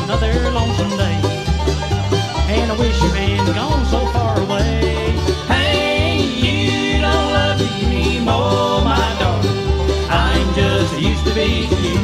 another lonesome day. And I wish you'd been gone so far away. Hey, you don't love me anymore, my darling. I'm just used to be you.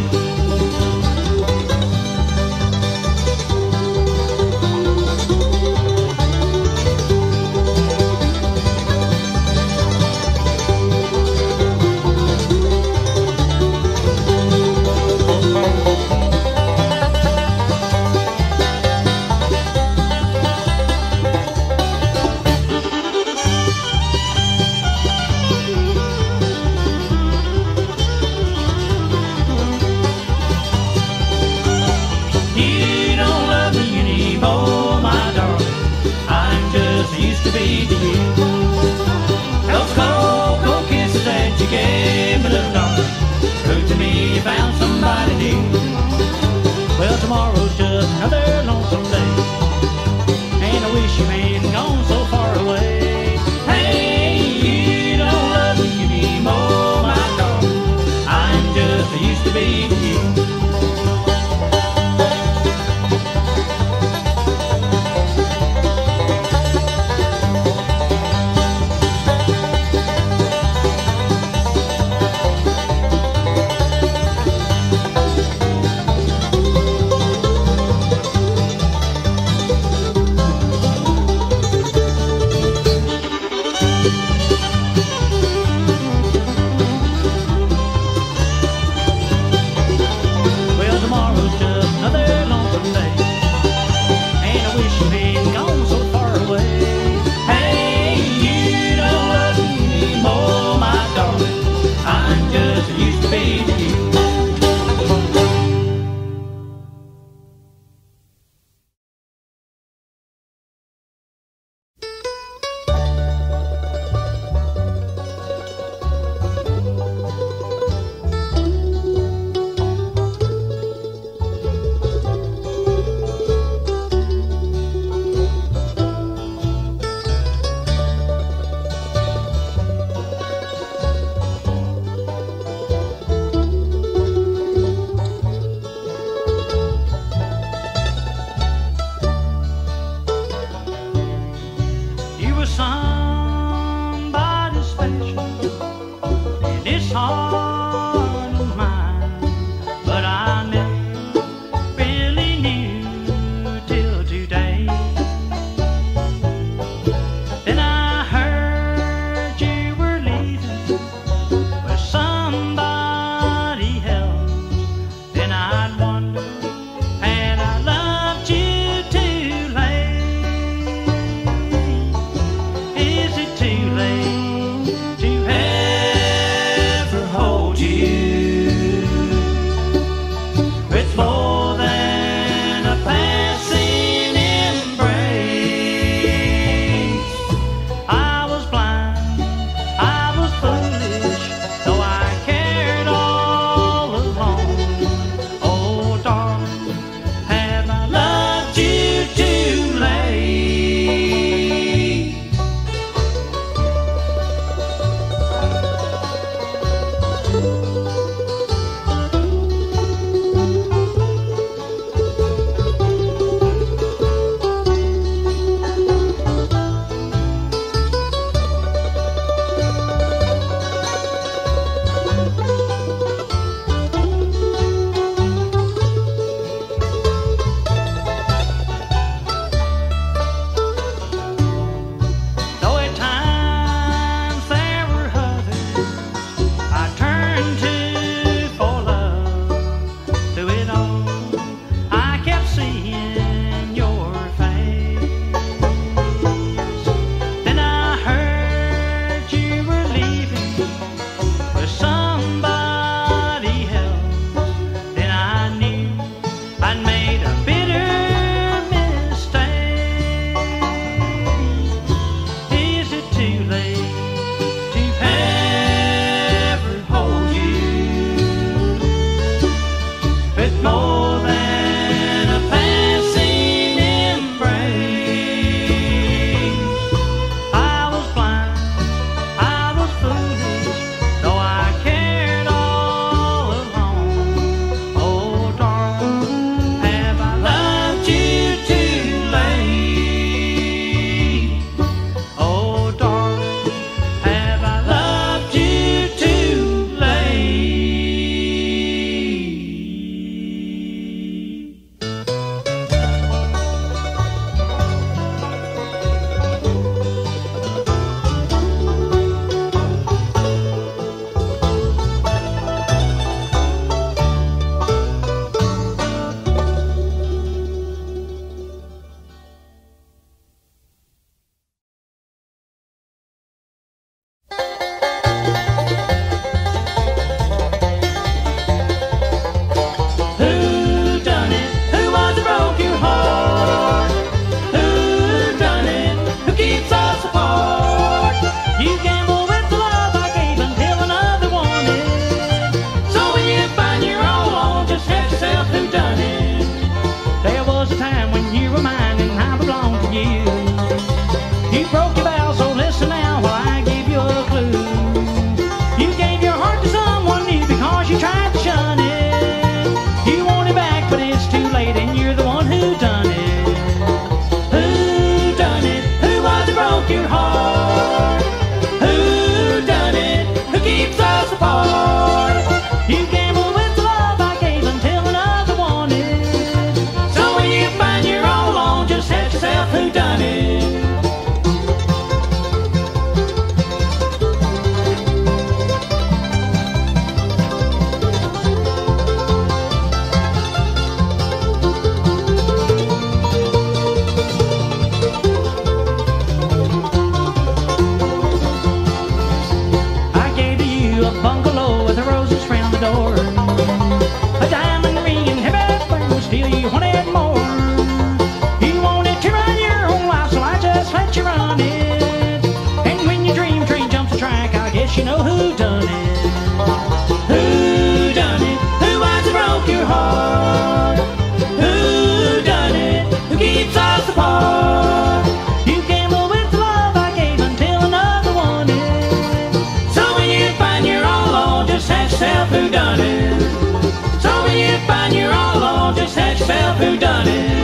your heart. Who done it? Who keeps us apart? You gamble with the love I gave until another one did. So when you find you're all alone, just ask yourself who done it. So when you find you're all alone, just ask yourself who done it.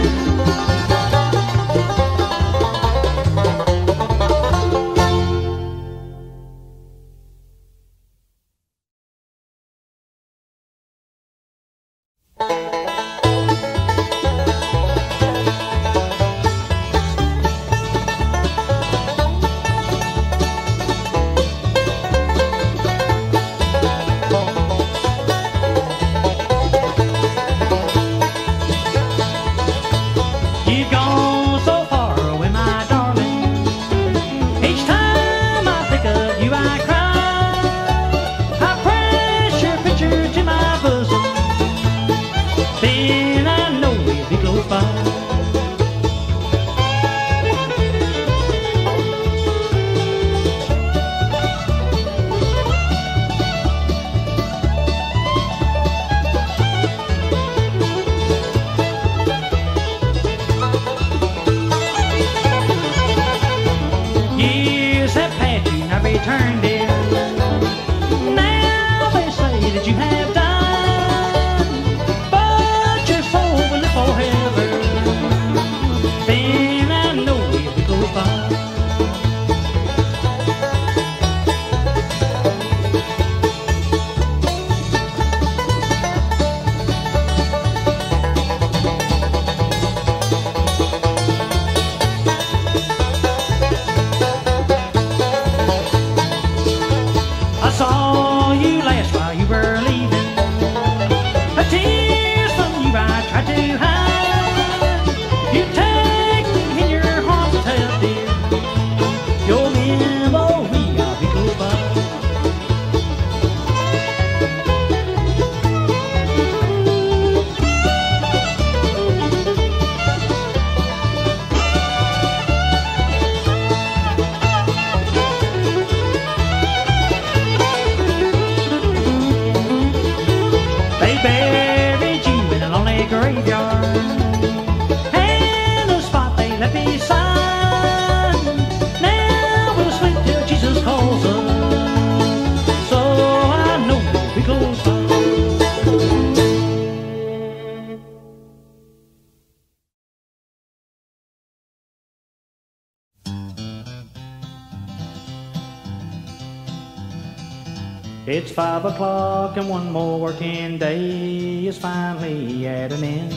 It's 5 o'clock and one more working day is finally at an end.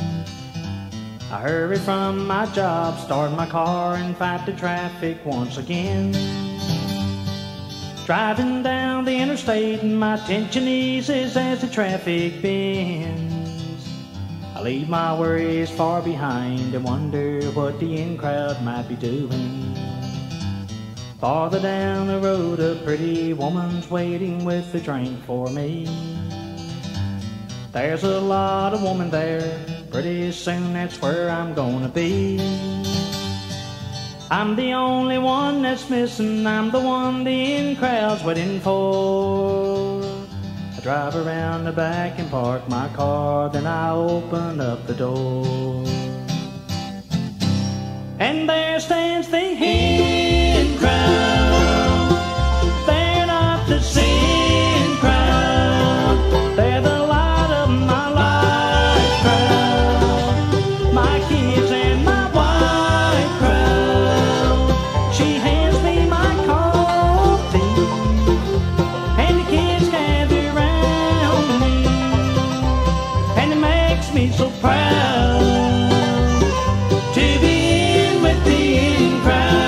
I hurry from my job, start my car and fight the traffic once again. Driving down the interstate and my attention eases as the traffic bends. I leave my worries far behind and wonder what the in-crowd might be doing. Farther down the road, a pretty woman's waiting with a drink for me. There's a lot of women there, pretty soon that's where I'm gonna be. I'm the only one that's missing, I'm the one the in-crowd's waiting for. I drive around the back and park my car, then I open up the door. And there stands the in crowd. They're not the sin crowd, they're the light of my life crowd. My kids and my wife crowd. She hands me my coffee and the kids gather around me, and it makes me so proud to be with the in crowd.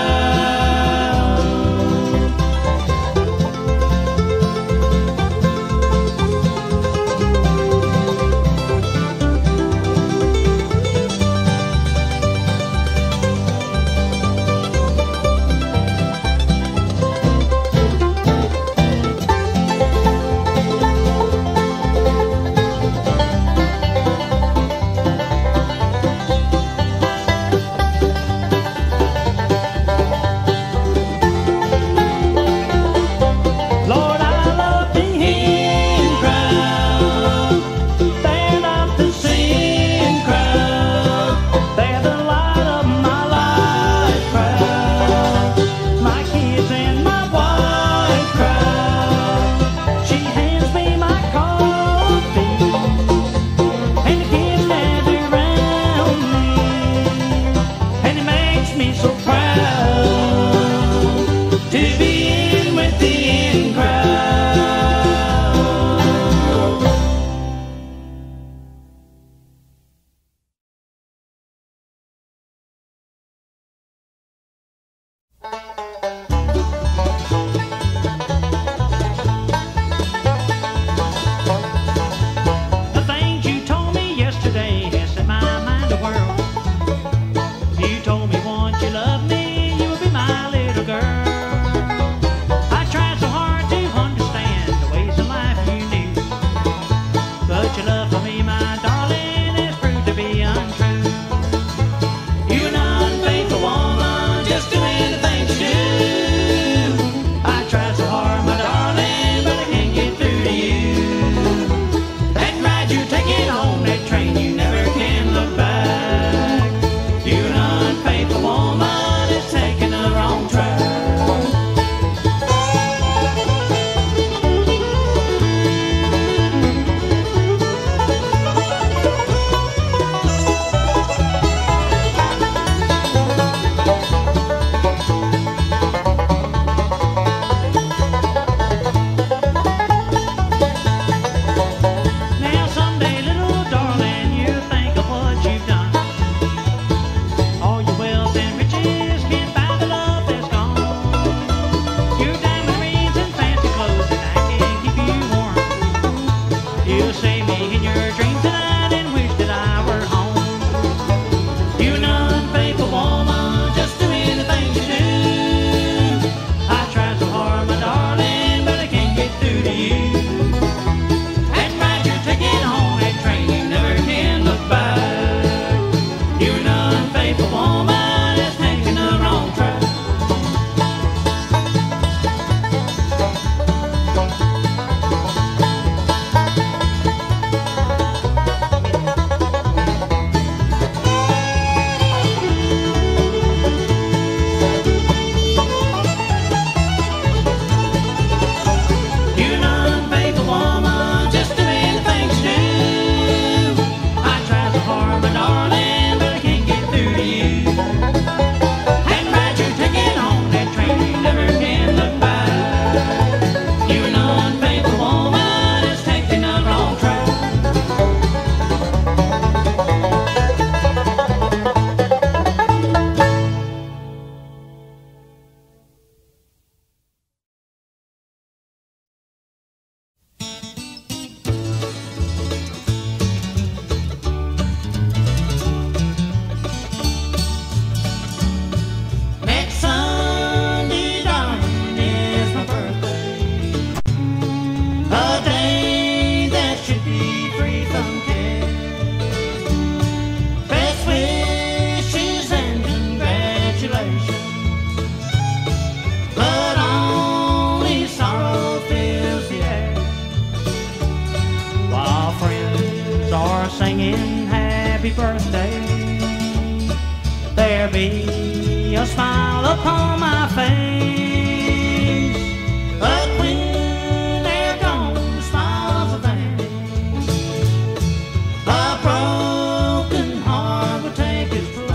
are singing happy birthday, there'll be a smile upon my face. But when they're gone, the smiles will vanish. A broken heart will take its place.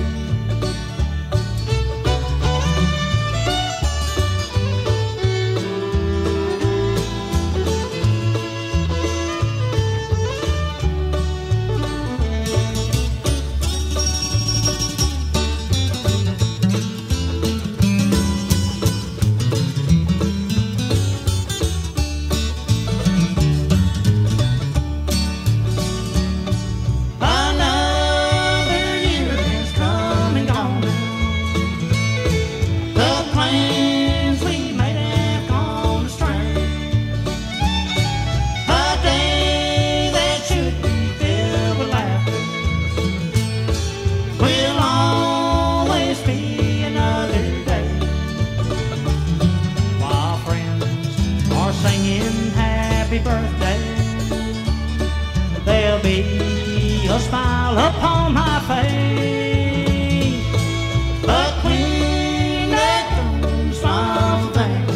There'll be a smile upon my face. But when that comes from there,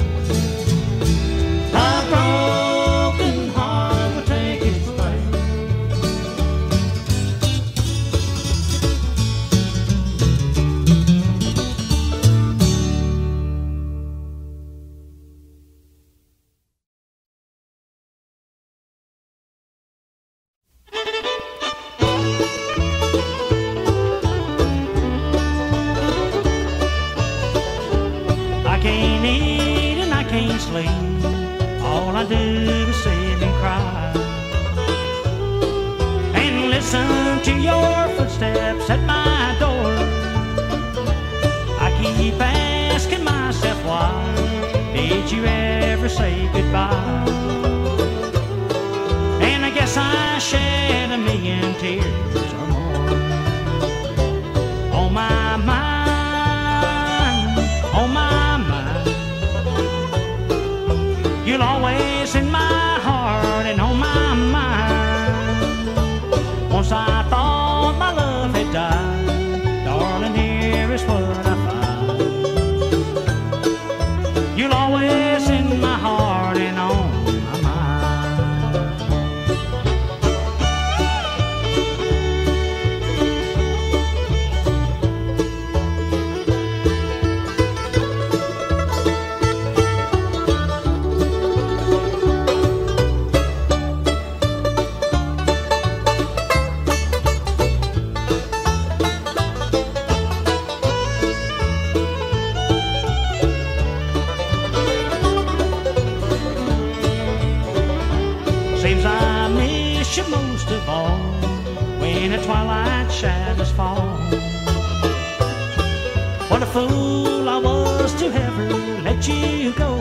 a broken heart will take its place. I can't eat and I can't sleep. All I do is sit and cry and listen to your footsteps at my door. I keep asking myself why did you ever say goodbye? And I guess I shed a million tears or more on my mind, on my mind. You'll always in my heart and on my mind. Once I thought my love had died, darling, here is what I find. You'll always in my heart and on my mind. Seems I miss you most of all when the twilight shadows fall. What a fool I was to ever let you go.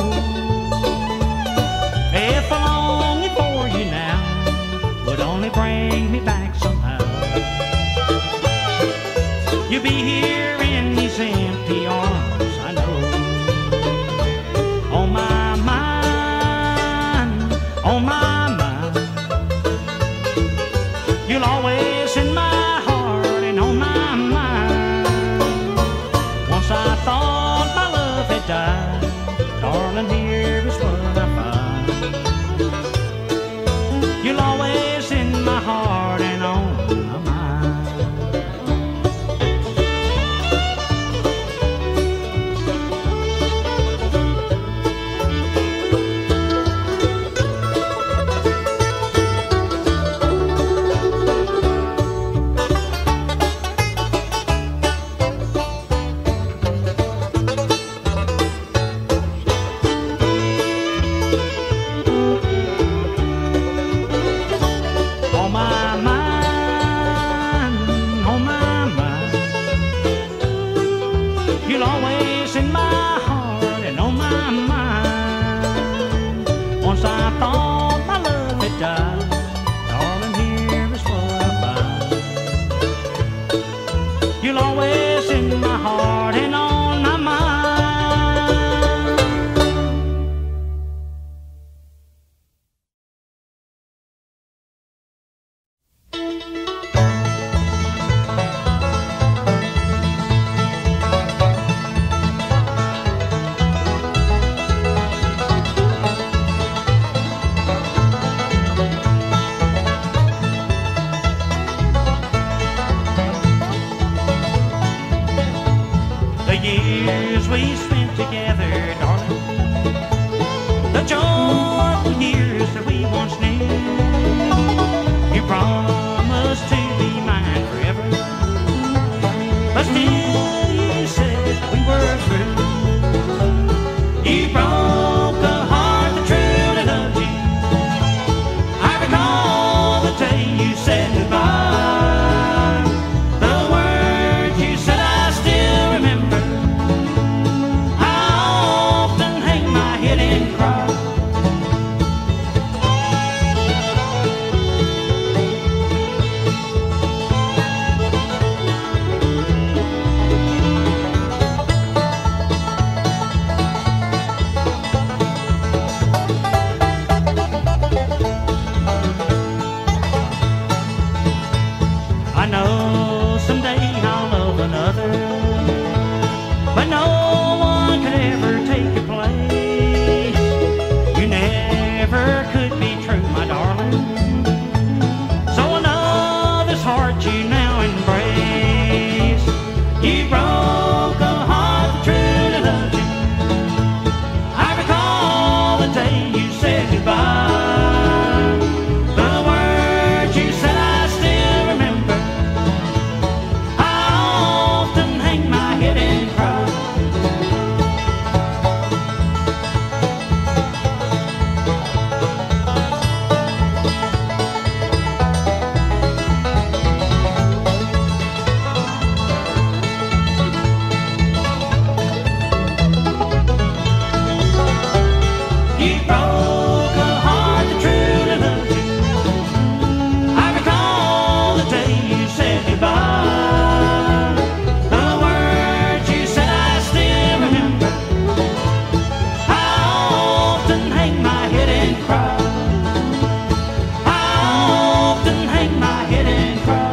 If a longing for you now would only bring me back somehow, you'll be here in these empty arms, I know. On my mind, on my mind. You'll always in my heart and on my mind. Once I thought my love had died, darling, here is what I find. You'll always in my heart and on my mind. years we spent together, darling, the joyful years that we once knew. You promised to be mine forever, but still you said we were through. You broke a heart that truly loved you. I recall the day you said goodbye. The words you said I still remember. I often hang my head and cry. I know someday I'll love another, but no one could ever take your place. You never could be true, my darling, so another's heart you now embrace. You broke a heart that truly loved you. I recall the day you said goodbye. The words you said I still remember. I often hang my head and cry. You broke a heart that truly loved you. I recall the day you said goodbye. The words you said I still remember. I often hang my head and cry. I often hang my head and cry.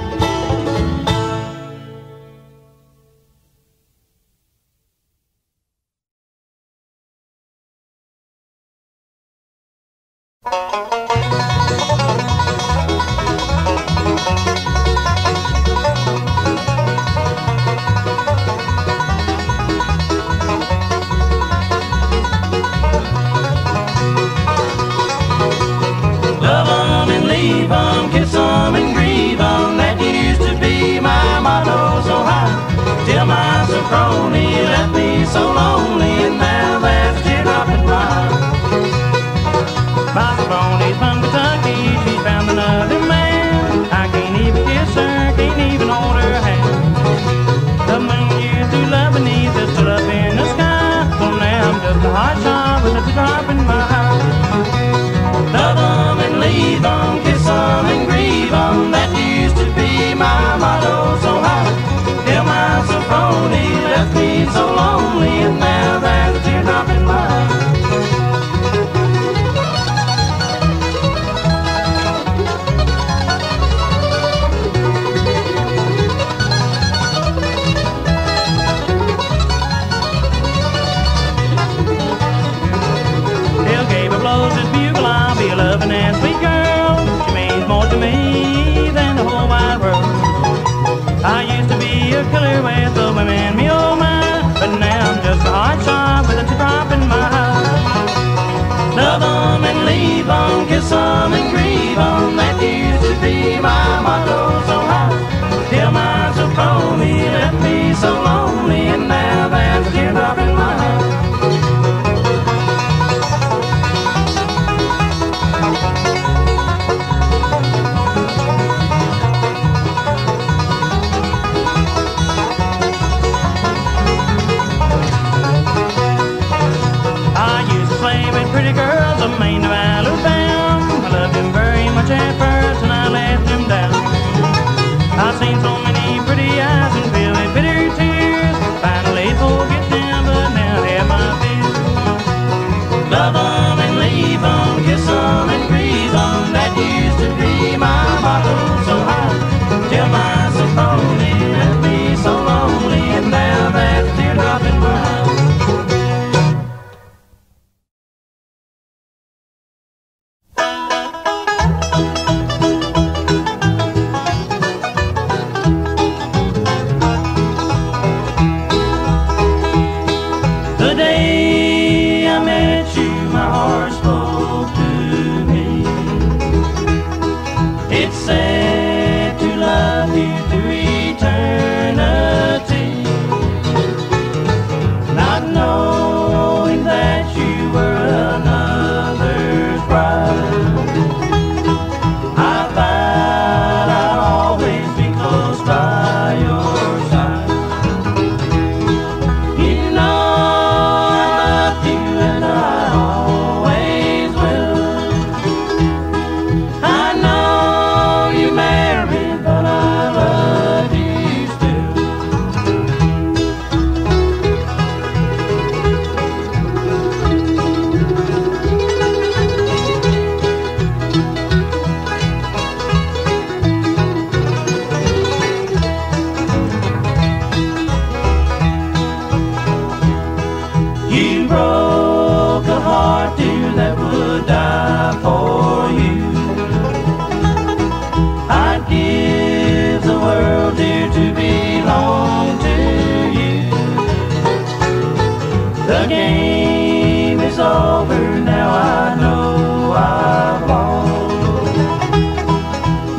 Love 'em and leave 'em, kiss 'em and grieve 'em. That used to be my motto so high. Till my Sophrony left me so lonely, and now there's a teardrop in my eye. My Sophrony's from Kentucky, she found another man. I can't even kiss her, can't even hold her hand. The moon years through love beneath us, still up in the sky. So now I'm just a hot shot with a teardrop in my eye. Love 'em and leave 'em, kiss 'em and grieve 'em. That used to be my motto so high. Till my Sophrony left me so lonely, and now there's a teardrop in my eye. Bill Gaber blows his bugle, I'll be a loving and sweet girl. She means more to me than the whole wide world. I used to be a killer with the women, me oh my, but now I'm just a hot shot with a teardrop in my eye. Love 'em and leave 'em, kiss 'em and grieve 'em. That used to be my motto so high. Till my Sophrony left me so lonely, and now there's a teardrop in my eye.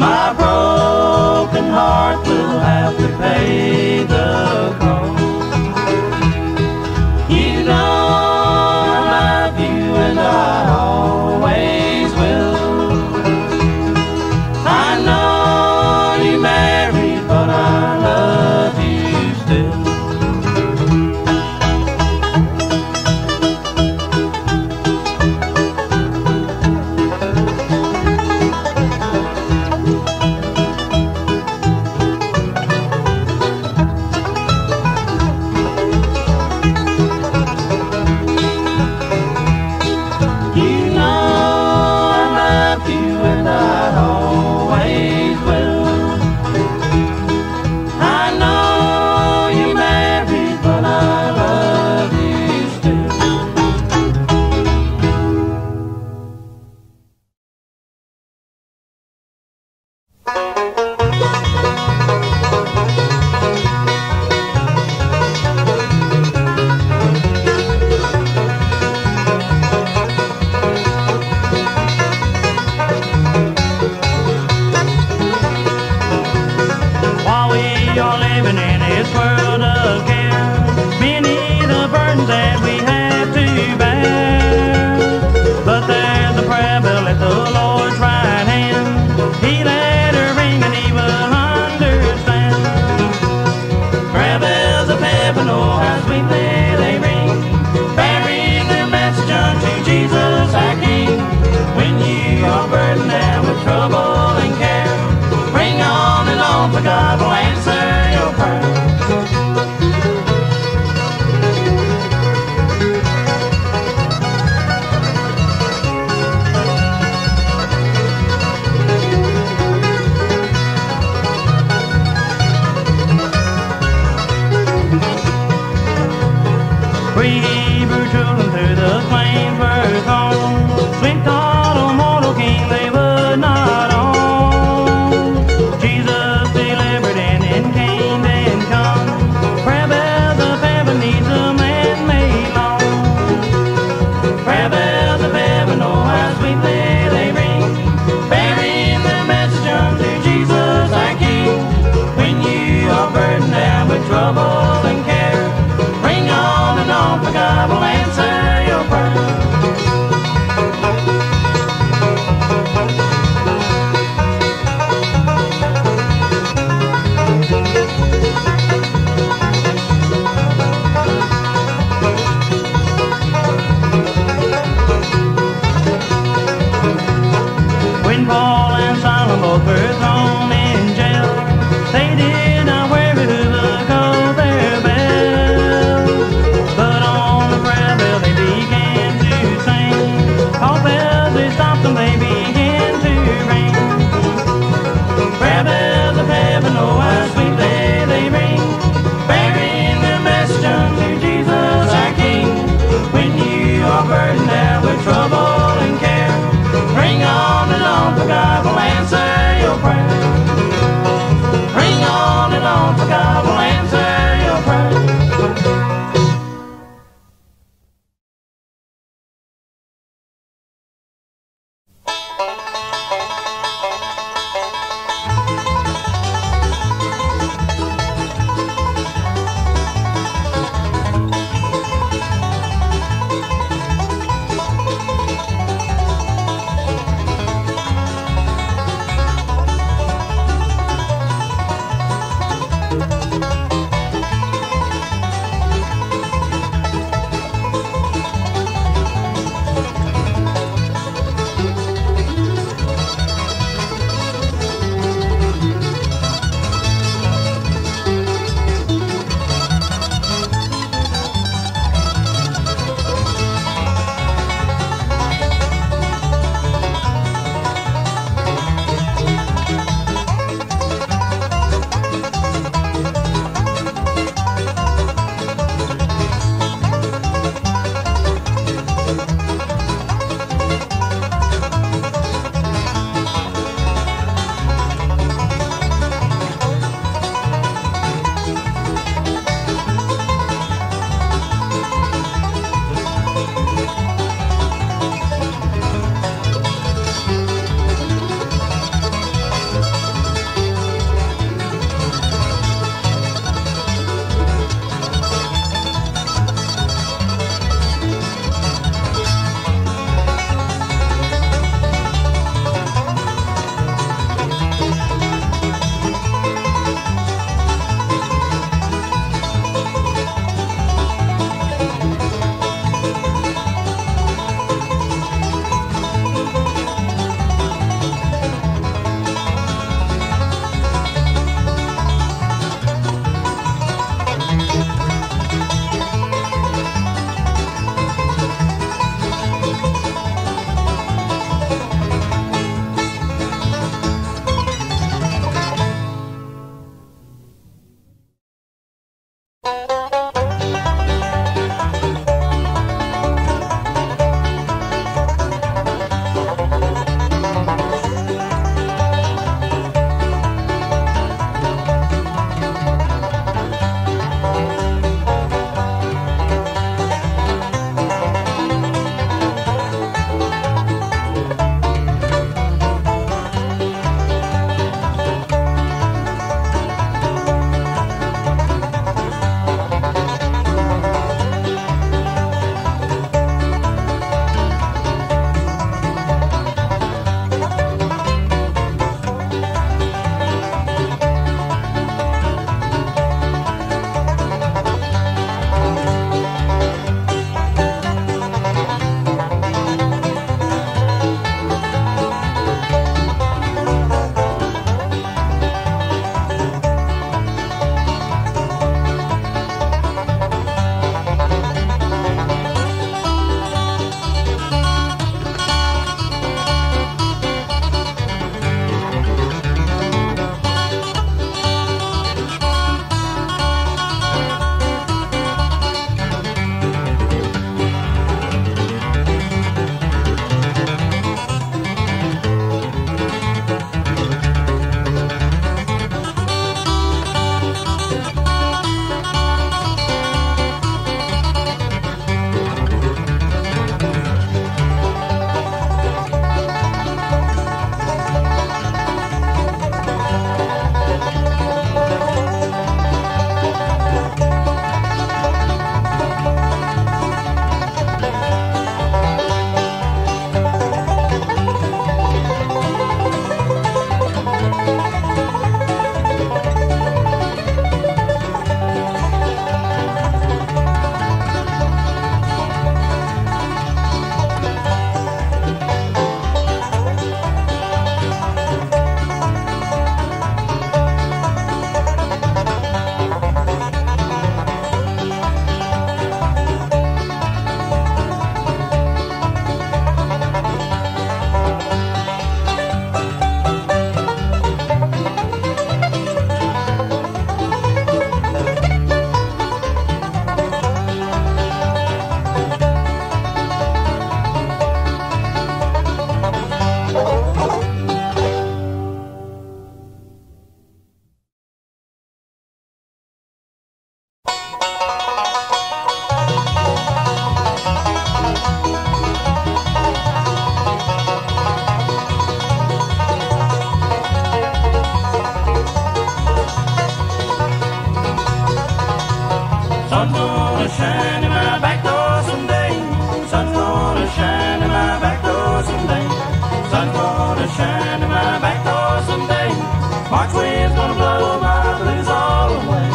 My broken heart will have to pay the cost. You know I love you and I always will. I know you're married, but I love you still. Delivered March wind's gonna blow my blues all away.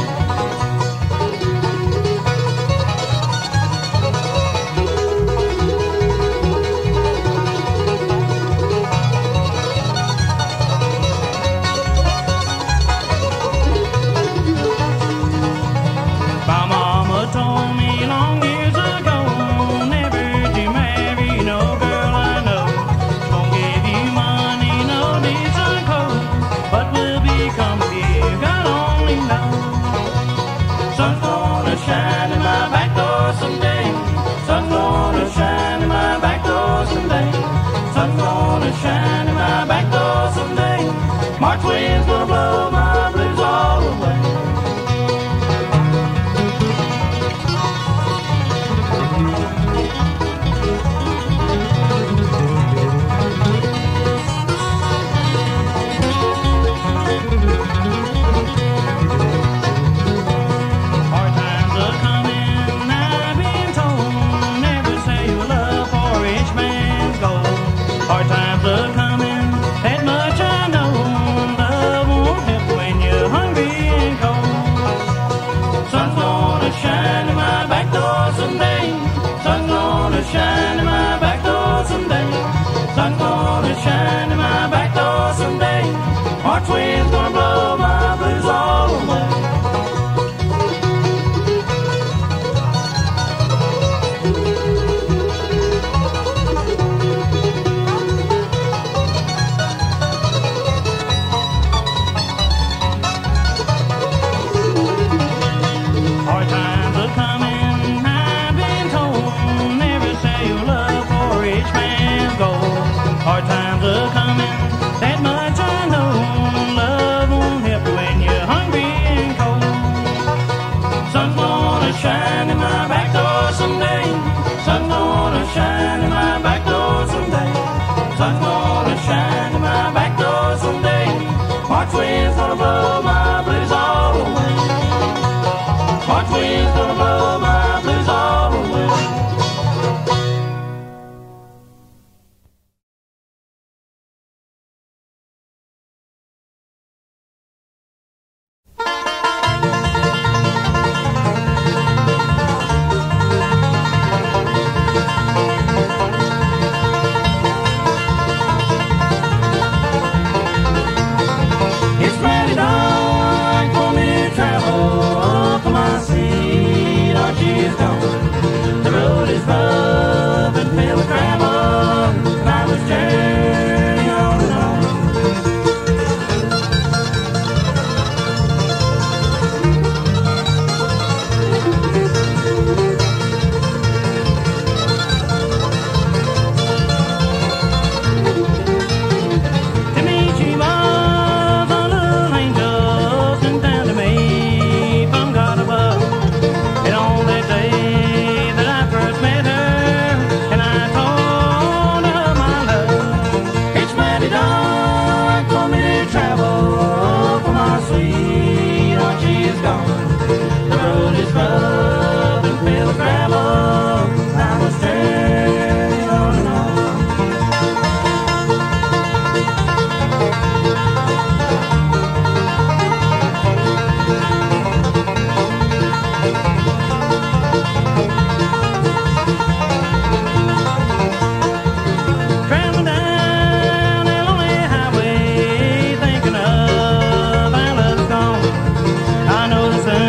My mama told me long years ago never to marry no girl I know. She won't give you money, no decent clothes, but will become of you, God only knows. Sun's gonna shine in my back door someday. Sun's gonna shine in my back door someday. Sun's gonna shine in my back door someday. March wind's gonna blow my blues all away. Hard times are coming, I've been told. Never sell your love for a rich man's gold. Hard times are coming, that much I know. Love won't help when you're hungry and cold. Sun's gonna shine in my back door someday. Sun's gonna shine in my back door someday. Sun's gonna shine in my back door someday. March wind's gonna blow my blues all away. Hard times are coming, I've been told. Never sell your love for a rich man's gold. Hard times are coming, that much I know. Love won't help you when you're hungry and cold. Sun's gonna shine in my back door someday. Sun's gonna shine in my back door someday. Sun's gonna shine in my back door someday. March wind's gonna blow my blues all away. March wind's gonna blow my blues all away. It's plenty dark for me to travel for my seat. Our she's gone. The road is rough and filled with gravel, and I was journeying on and on. To meet you was a little angel sent down to me from God above. And on that day that I first met her, and I told her my love. It's mighty dark for me to travel for my sweetheart, she is gone. The road is rough and filled with gravel, I was turning on and on. Traveling down a lonely highway, thinking of our love's gone. I know the sun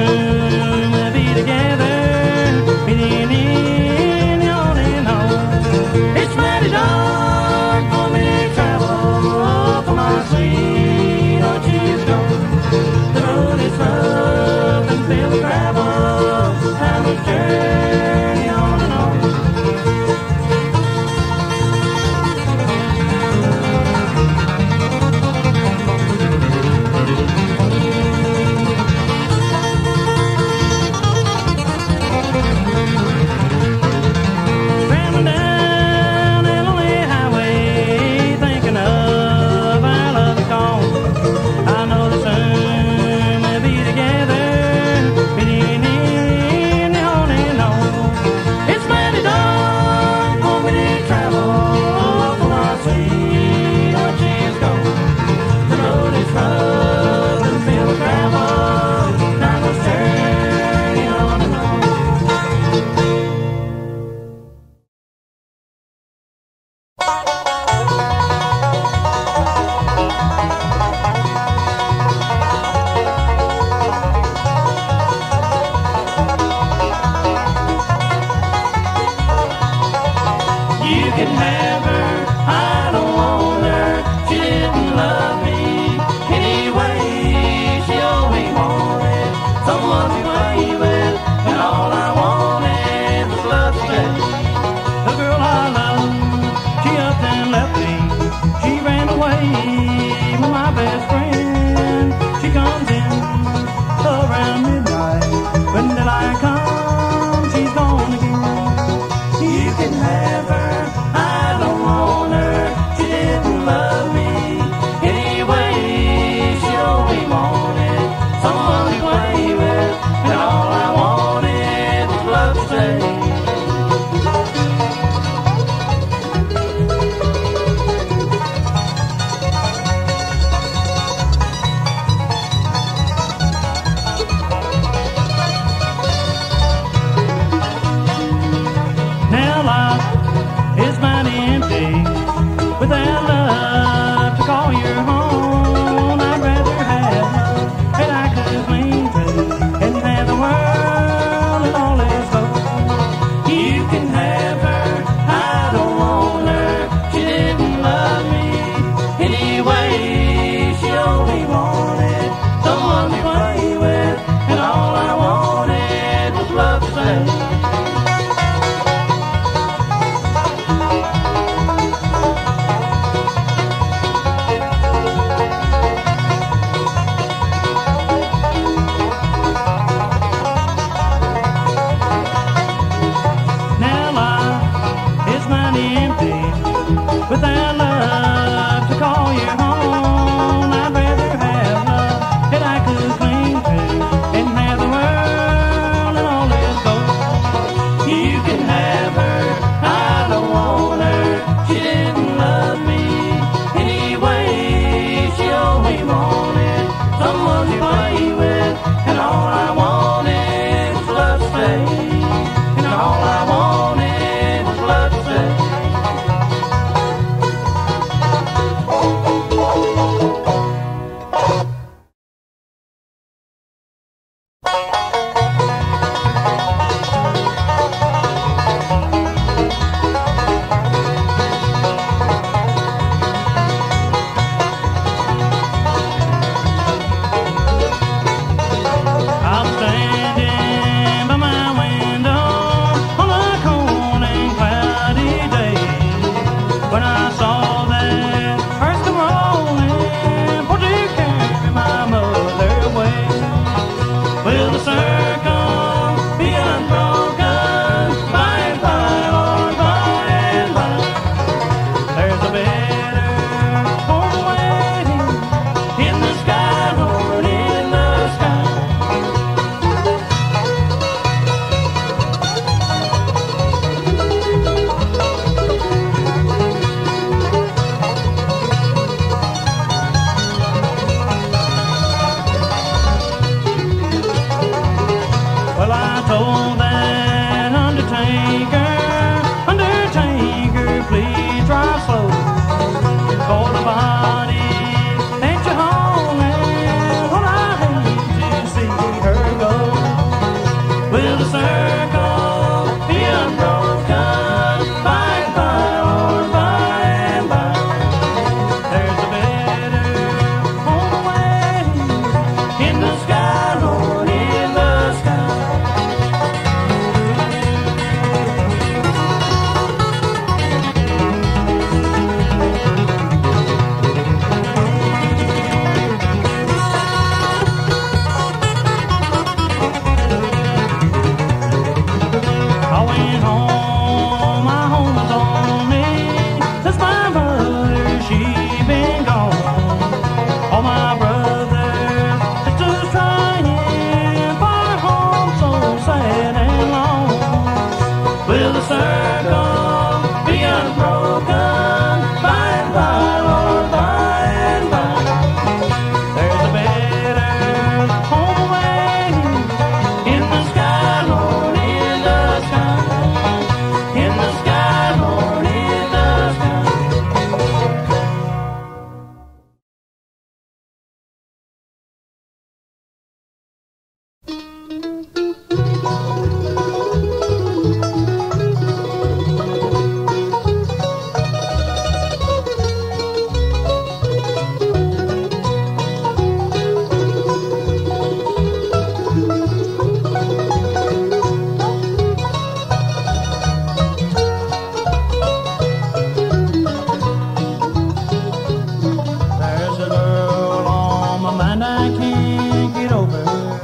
can't get over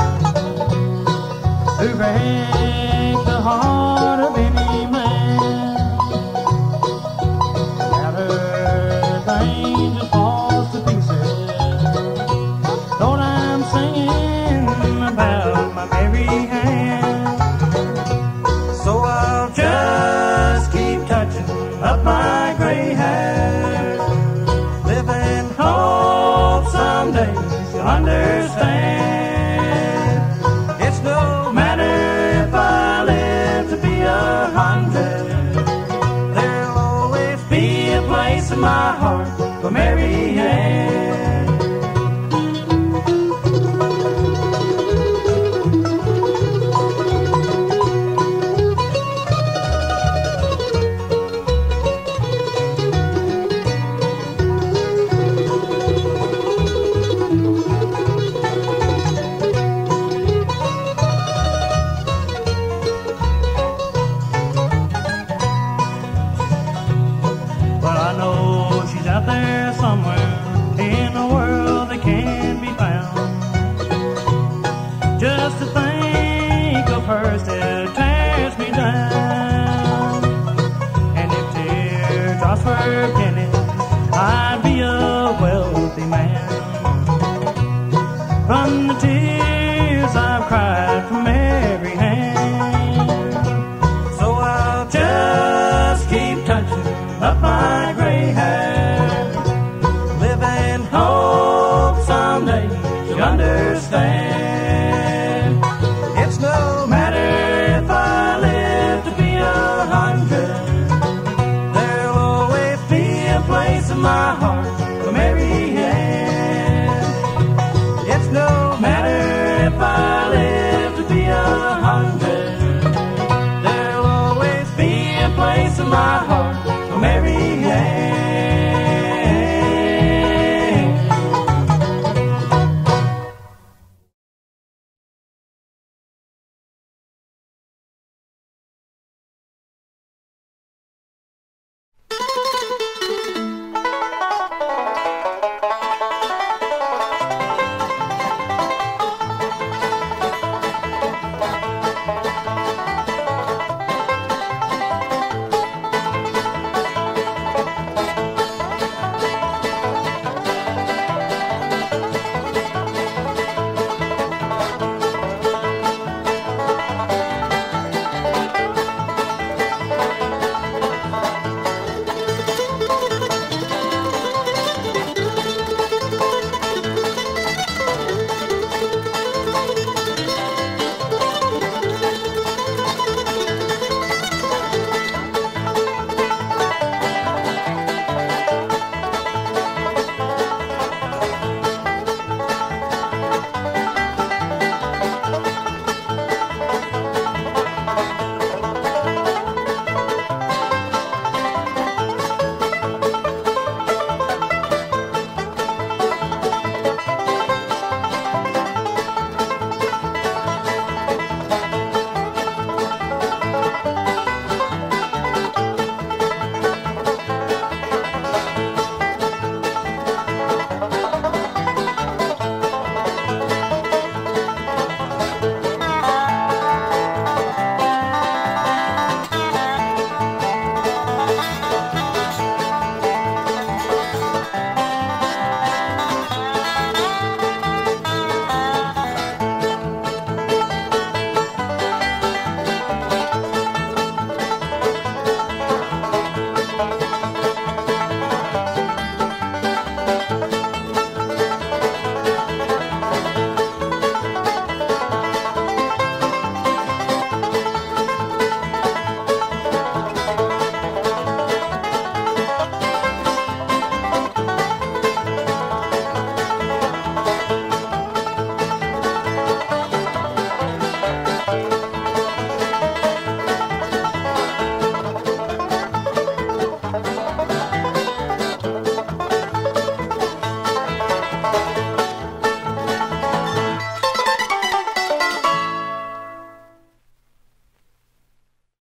who break the heart of any man. Without her, things just falls to pieces. Lord, I'm singing about my Mary Ann. So I'll just keep touching up my gray hair, live and hope someday you'll understand. It's no matter if I live to be 100, there'll always be a place in my heart for Mary Ann. Well, I know she's out there somewhere in a world that can't be found. Just to think of her still tears me down. And if teardrops were pennies, I'd be a wealthy man. From the tears I've cried for Mary Ann. So I'll just keep touching up my gray hair, live and hope someday you'll understand. It's no matter if I live to be 100, there'll always be a place in my heart for Mary Ann. It's no matter if I live to be 100, there'll always be a place in my heart